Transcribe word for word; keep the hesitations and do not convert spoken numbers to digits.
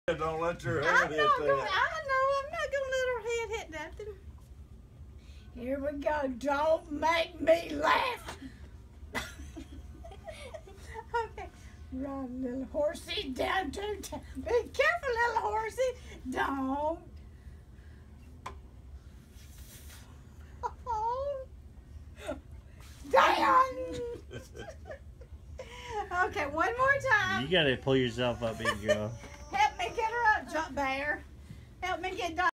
Don't let your head I'm hit not that. gonna, I know I'm not gonna let her head hit nothing. Here we go. Don't make me laugh. Okay. Run, little horsey, down to town. Be careful, little horsey. Don't. Oh. Down. Okay, one more time. You gotta pull yourself up, big girl. Help me get her up, Jump Bear. Help me get done.